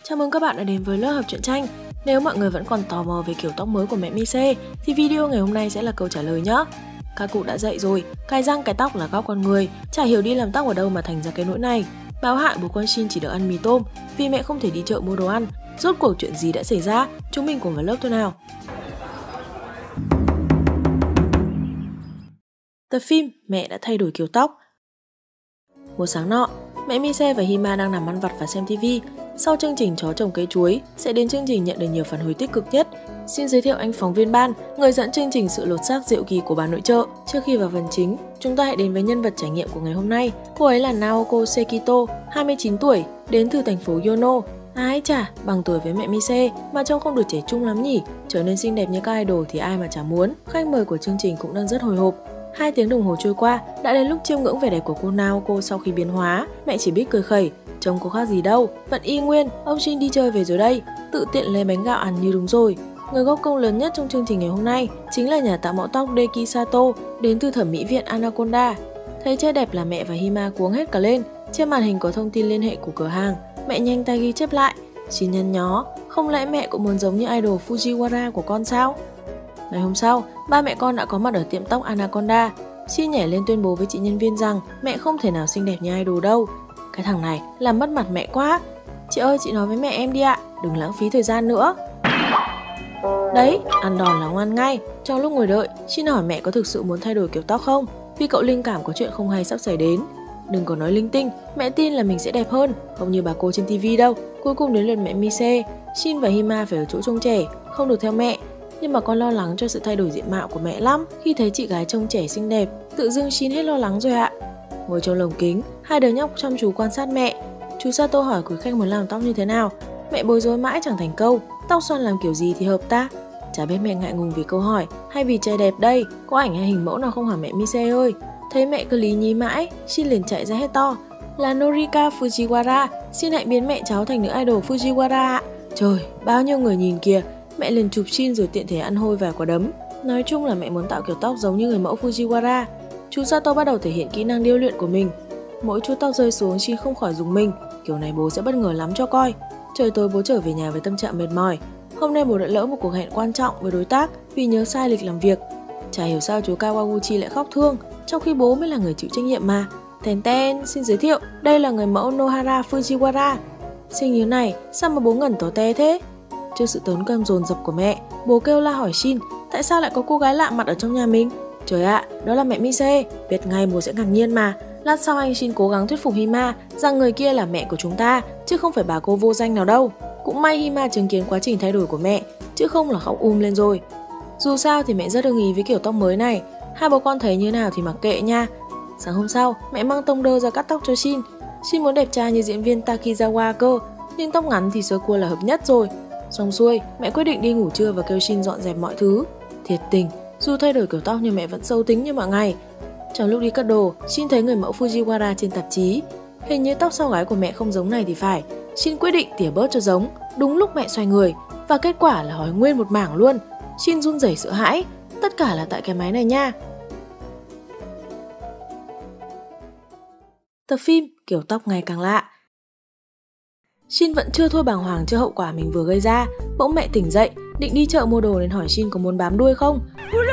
Chào mừng các bạn đã đến với lớp học truyện tranh. Nếu mọi người vẫn còn tò mò về kiểu tóc mới của mẹ Mise thì video ngày hôm nay sẽ là câu trả lời nhé. Các cụ đã dạy rồi, cài răng cài tóc là góc con người, chả hiểu đi làm tóc ở đâu mà thành ra cái nỗi này. Báo hại bố con Shin chỉ được ăn mì tôm vì mẹ không thể đi chợ mua đồ ăn. Rốt cuộc chuyện gì đã xảy ra? Chúng mình cùng vào lớp thôi nào. Tập phim Mẹ đã thay đổi kiểu tóc. Một sáng nọ, mẹ Mise và Hima đang nằm ăn vặt và xem TV. Sau chương trình chó trồng cây chuối sẽ đến chương trình nhận được nhiều phản hồi tích cực nhất. Xin giới thiệu anh phóng viên Ban, người dẫn chương trình Sự lột xác diệu kỳ của bà nội trợ. Trước khi vào phần chính, chúng ta hãy đến với nhân vật trải nghiệm của ngày hôm nay. Cô ấy là Naoko Sekito, 29 tuổi, đến từ thành phố Yono. Ái chà, bằng tuổi với mẹ Mise mà trông không được trẻ trung lắm nhỉ. Trở nên xinh đẹp như các idol thì ai mà chả muốn. Khách mời của chương trình cũng đang rất hồi hộp. 2 tiếng đồng hồ trôi qua, đã đến lúc chiêm ngưỡng vẻ đẹp của cô Naoko sau khi biến hóa. Mẹ chỉ biết cười khẩy, trông có khác gì đâu, vẫn y nguyên, ông Shin đi chơi về rồi đây, tự tiện lấy bánh gạo ăn như đúng rồi. Người góp công lớn nhất trong chương trình ngày hôm nay chính là nhà tạo mẫu tóc Deki Sato, đến từ thẩm mỹ viện Anaconda. Thấy trai đẹp là mẹ và Hima cuống hết cả lên. Trên màn hình có thông tin liên hệ của cửa hàng, mẹ nhanh tay ghi chép lại. Shin nhăn nhó, không lẽ mẹ cũng muốn giống như idol Fujiwara của con sao? Ngày hôm sau, ba mẹ con đã có mặt ở tiệm tóc Anaconda. Shin nhảy lên tuyên bố với chị nhân viên rằng mẹ không thể nào xinh đẹp như idol đâu. Cái thằng này làm mất mặt mẹ quá. Chị ơi, chị nói với mẹ em đi ạ, đừng lãng phí thời gian nữa. Đấy, ăn đòn là ngoan ngay. Trong lúc ngồi đợi, Shin hỏi mẹ có thực sự muốn thay đổi kiểu tóc không, vì cậu linh cảm có chuyện không hay sắp xảy đến. Đừng có nói linh tinh, mẹ tin là mình sẽ đẹp hơn, không như bà cô trên TV đâu. Cuối cùng đến lượt mẹ Mise. Shin và Hima phải ở chỗ trông trẻ, không được theo mẹ. Nhưng mà con lo lắng cho sự thay đổi diện mạo của mẹ lắm. Khi thấy chị gái trông trẻ xinh đẹp, tự dưng Shin hết lo lắng rồi ạ. Ngồi trong lồng kính, hai đứa nhóc chăm chú quan sát mẹ. Chú Sato hỏi quý khách muốn làm tóc như thế nào. Mẹ bối rối mãi chẳng thành câu. Tóc xoăn làm kiểu gì thì hợp ta? Chả biết mẹ ngại ngùng vì câu hỏi hay vì trai đẹp đây. Có ảnh hay hình mẫu nào không hả mẹ Mise ơi? Thấy mẹ cứ lý nhí mãi, Shin liền chạy ra hét to: là Norika Fujiwara, xin hãy biến mẹ cháu thành nữ idol Fujiwara ạ. Trời, bao nhiêu người nhìn kìa. Mẹ liền chụp Shin rồi tiện thể ăn hôi vài quả đấm. Nói chung là mẹ muốn tạo kiểu tóc giống như người mẫu Fujiwara. Chú Sato bắt đầu thể hiện kỹ năng điêu luyện của mình. Mỗi chút tóc rơi xuống, Shin không khỏi rùng mình. Kiểu này bố sẽ bất ngờ lắm cho coi. Trời tối bố trở về nhà với tâm trạng mệt mỏi. Hôm nay bố đã lỡ một cuộc hẹn quan trọng với đối tác vì nhớ sai lịch làm việc. Chả hiểu sao chú Kawaguchi lại khóc thương, trong khi bố mới là người chịu trách nhiệm mà. Ten, xin giới thiệu, đây là người mẫu Nohara Fujiwara. Xinh như này, sao mà bố ngẩn tỏ te thế? Trước sự tốn cơm dồn dập của mẹ, bố kêu la hỏi Shin, tại sao lại có cô gái lạ mặt ở trong nhà mình? Trời ạ, đó là mẹ Mise, biết ngay bố sẽ ngạc nhiên mà. Lát sau anh Shin cố gắng thuyết phục Hima rằng người kia là mẹ của chúng ta, chứ không phải bà cô vô danh nào đâu. Cũng may Hima chứng kiến quá trình thay đổi của mẹ, chứ không là khóc lên rồi. Dù sao thì mẹ rất ưng ý với kiểu tóc mới này, hai bố con thấy như nào thì mặc kệ nha. Sáng hôm sau, mẹ mang tông đơ ra cắt tóc cho Shin. Shin muốn đẹp trai như diễn viên Takizawa cơ, nhưng tóc ngắn thì sơ cua là hợp nhất rồi. Xong xuôi, mẹ quyết định đi ngủ trưa và kêu Shin dọn dẹp mọi thứ. Thiệt tình, dù thay đổi kiểu tóc nhưng mẹ vẫn xấu tính như mọi ngày. Trong lúc đi cất đồ, Shin thấy người mẫu Fujiwara trên tạp chí. Hình như tóc sau gáy của mẹ không giống này thì phải. Shin quyết định tỉa bớt cho giống. Đúng lúc mẹ xoay người, và kết quả là hói nguyên một mảng luôn. Shin run rẩy sợ hãi. Tất cả là tại cái máy này nha. Tập phim kiểu tóc ngày càng lạ. Shin vẫn chưa thôi bàng hoàng trước hậu quả mình vừa gây ra. Bỗng mẹ tỉnh dậy, định đi chợ mua đồ nên hỏi Shin có muốn bám đuôi không.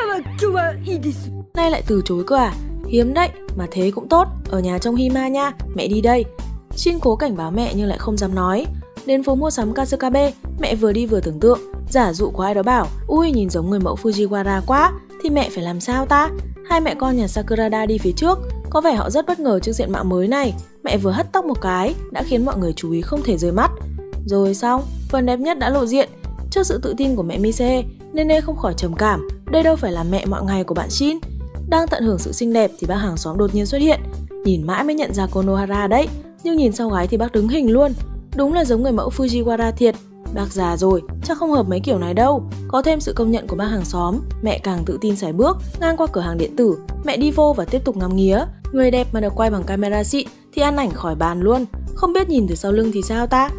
Nay lại từ chối cơ à? Hiếm đấy, mà thế cũng tốt, ở nhà trông Hima nha, mẹ đi đây. Shin cố cảnh báo mẹ nhưng lại không dám nói. Đến phố mua sắm Kasukabe, mẹ vừa đi vừa tưởng tượng, giả dụ có ai đó bảo ui nhìn giống người mẫu Fujiwara quá, thì mẹ phải làm sao ta? Hai mẹ con nhà Sakurada đi phía trước, có vẻ họ rất bất ngờ trước diện mạo mới này. Mẹ vừa hất tóc một cái đã khiến mọi người chú ý không thể rời mắt. Rồi xong, phần đẹp nhất đã lộ diện. Trước sự tự tin của mẹ Mise, Nene không khỏi trầm cảm, đây đâu phải là mẹ mọi ngày của bạn Shin. Đang tận hưởng sự xinh đẹp thì bác hàng xóm đột nhiên xuất hiện. Nhìn mãi mới nhận ra cô Nohara đấy, nhưng nhìn sau gái thì bác đứng hình luôn. Đúng là giống người mẫu Fujiwara thiệt. Bác già rồi, chắc không hợp mấy kiểu này đâu. Có thêm sự công nhận của bác hàng xóm, mẹ càng tự tin sải bước. Ngang qua cửa hàng điện tử, mẹ đi vô và tiếp tục ngắm nghía. Người đẹp mà được quay bằng camera xịn thì ăn ảnh khỏi bàn luôn. Không biết nhìn từ sau lưng thì sao ta?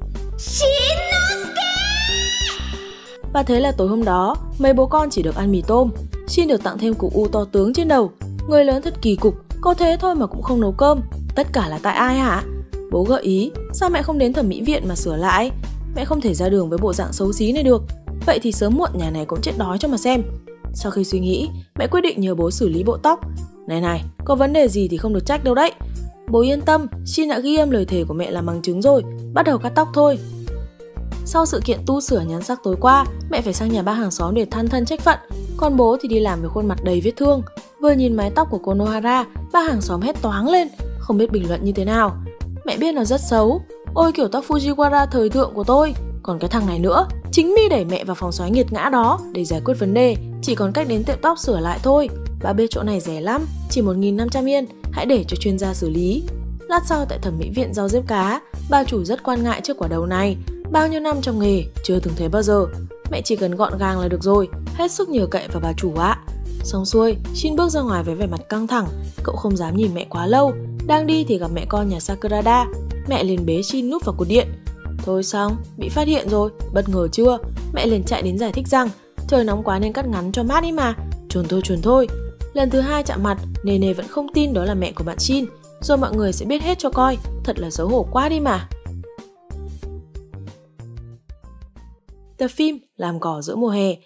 Và thế là tối hôm đó, mấy bố con chỉ được ăn mì tôm. Shin được tặng thêm cục u to tướng trên đầu. Người lớn thật kỳ cục, có thế thôi mà cũng không nấu cơm. Tất cả là tại ai hả? Bố gợi ý, sao mẹ không đến thẩm mỹ viện mà sửa lại? mẹ không thể ra đường với bộ dạng xấu xí này được. Vậy thì sớm muộn nhà này cũng chết đói cho mà xem. Sau khi suy nghĩ, mẹ quyết định nhờ bố xử lý bộ tóc. Này, có vấn đề gì thì không được trách đâu đấy. Bố yên tâm, Shin đã ghi âm lời thề của mẹ làm bằng chứng rồi, bắt đầu cắt tóc thôi. Sau sự kiện tu sửa nhan sắc tối qua, mẹ phải sang nhà ba hàng xóm để than thân trách phận, còn bố thì đi làm với khuôn mặt đầy vết thương. Vừa nhìn mái tóc của Konohara, ba hàng xóm hét toáng lên, không biết bình luận như thế nào. Mẹ biết nó rất xấu, ôi kiểu tóc Fujiwara thời thượng của tôi. Còn cái thằng này nữa, chính mi đẩy mẹ vào phòng xoáy nghiệt ngã đó để giải quyết vấn đề, chỉ còn cách đến tiệm tóc sửa lại thôi. Bà biết chỗ này rẻ lắm, chỉ 1.500 yên, hãy để cho chuyên gia xử lý. Lát sau tại thẩm mỹ viện rau diếp cá, bà chủ rất quan ngại trước quả đầu này. Bao nhiêu năm trong nghề, chưa từng thấy bao giờ. Mẹ chỉ cần gọn gàng là được rồi, hết sức nhờ cậy vào bà chủ ạ. Xong xuôi, Shin bước ra ngoài với vẻ mặt căng thẳng, cậu không dám nhìn mẹ quá lâu. Đang đi thì gặp mẹ con nhà Sakurada, mẹ liền bế Shin núp vào cột điện. Thôi xong, bị phát hiện rồi, bất ngờ chưa? Mẹ liền chạy đến giải thích rằng trời nóng quá nên cắt ngắn cho mát đi mà, chuồn thôi. Lần thứ 2 chạm mặt, Nene vẫn không tin đó là mẹ của bạn Shin. Rồi mọi người sẽ biết hết cho coi, thật là xấu hổ quá đi mà. Tập phim Làm cỏ giữa mùa hè.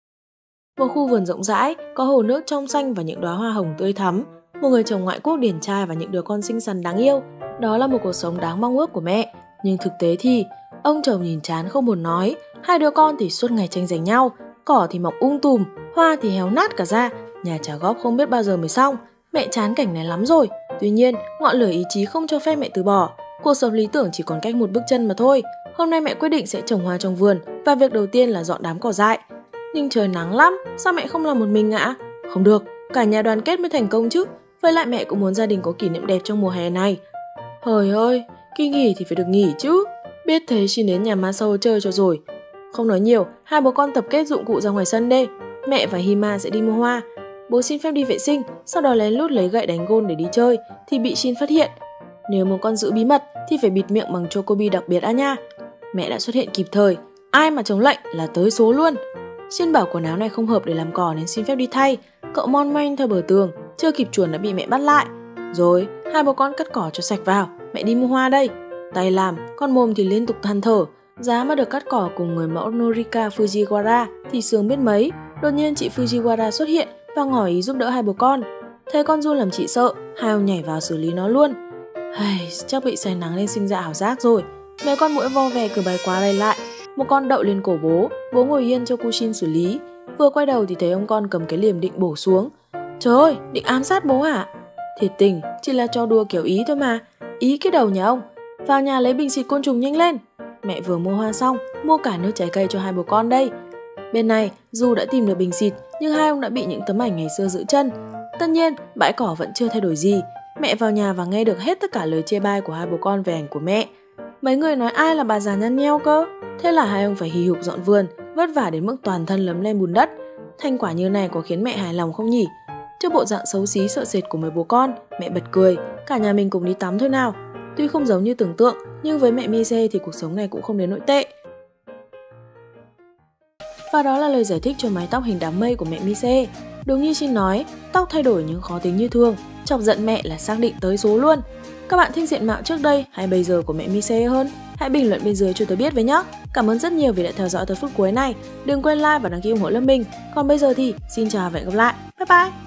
Một khu vườn rộng rãi, có hồ nước trong xanh và những đóa hoa hồng tươi thắm. Một người chồng ngoại quốc điển trai và những đứa con xinh xắn đáng yêu. Đó là một cuộc sống đáng mong ước của mẹ. Nhưng thực tế thì, ông chồng nhìn chán không buồn nói, hai đứa con thì suốt ngày tranh giành nhau. Cỏ thì mọc tùm, hoa thì héo nát cả ra, nhà trả góp không biết bao giờ mới xong. Mẹ chán cảnh này lắm rồi. Tuy nhiên, ngọn lửa ý chí không cho phép mẹ từ bỏ. Cuộc sống lý tưởng chỉ còn cách một bước chân mà thôi. Hôm nay mẹ quyết định sẽ trồng hoa trong vườn và việc đầu tiên là dọn đám cỏ dại. Nhưng trời nắng lắm, sao mẹ không làm một mình ạ? Không được, cả nhà đoàn kết mới thành công chứ. Với lại mẹ cũng muốn gia đình có kỷ niệm đẹp trong mùa hè này. Hời ơi, kỳ nghỉ thì phải được nghỉ chứ. Biết thế xin đến nhà Masao chơi cho rồi. Không nói nhiều, hai bố con tập kết dụng cụ ra ngoài sân đi. Mẹ và Hima sẽ đi mua hoa. Bố xin phép đi vệ sinh, sau đó lén lút lấy gậy đánh gôn để đi chơi, thì bị Shin phát hiện. Nếu muốn con giữ bí mật thì phải bịt miệng bằng chocobi đặc biệt nha. Mẹ đã xuất hiện kịp thời, ai mà chống lệnh là tới số luôn. Shin bảo quần áo này không hợp để làm cỏ nên xin phép đi thay. Cậu mon manh theo bờ tường, chưa kịp chuồn đã bị mẹ bắt lại. Rồi, hai bố con cắt cỏ cho sạch vào, mẹ đi mua hoa đây. Tay làm, con mồm thì liên tục than thở. Giá mà được cắt cỏ cùng người mẫu Norika Fujiwara thì sướng biết mấy. Đột nhiên chị Fujiwara xuất hiện và ngỏ ý giúp đỡ hai bố con. Thấy con Jun làm chị sợ, hai ông nhảy vào xử lý nó luôn. Chắc bị say nắng nên sinh ra ảo giác rồi. Mấy con muỗi vo ve cứ bay qua bay lại. Một con đậu lên cổ bố ngồi yên cho Kushin xử lý. Vừa quay đầu thì thấy ông con cầm cái liềm định bổ xuống. Trời ơi, định ám sát bố hả? Thiệt tình, chỉ là trò đùa kiểu ý thôi mà. Ý cái đầu nhà ông. Vào nhà lấy bình xịt côn trùng nhanh lên. Mẹ vừa mua hoa xong, mua cả nước trái cây cho hai bố con đây. Bên này, dù đã tìm được bình xịt, nhưng hai ông đã bị những tấm ảnh ngày xưa giữ chân. Tất nhiên, bãi cỏ vẫn chưa thay đổi gì. Mẹ vào nhà và nghe được hết tất cả lời chê bai của hai bố con về ảnh của mẹ. Mấy người nói ai là bà già nhăn nheo cơ. Thế là hai ông phải hì hục dọn vườn, vất vả đến mức toàn thân lấm lem bùn đất. Thành quả như này có khiến mẹ hài lòng không nhỉ? Trước bộ dạng xấu xí sợ sệt của mấy bố con, mẹ bật cười. Cả nhà mình cùng đi tắm thôi nào. Tuy không giống như tưởng tượng, nhưng với mẹ Mise thì cuộc sống này cũng không đến nỗi tệ. Và đó là lời giải thích cho mái tóc hình đám mây của mẹ Mise. Đúng như Shin nói, tóc thay đổi nhưng khó tính như thường. Chọc giận mẹ là xác định tới số luôn. Các bạn thích diện mạo trước đây hay bây giờ của mẹ Mise hơn? Hãy bình luận bên dưới cho tôi biết với nhé. Cảm ơn rất nhiều vì đã theo dõi tới phút cuối này. Đừng quên like và đăng ký ủng hộ lớp mình. Còn bây giờ thì xin chào và hẹn gặp lại. Bye bye!